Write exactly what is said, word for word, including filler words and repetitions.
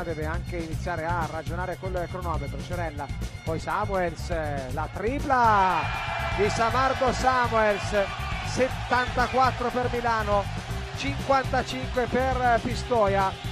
deve anche iniziare a ragionare col cronometro. Cerella, poi Samuels, la tripla di Samardo Samuels, settantaquattro per Milano, cinquantacinque per Pistoia.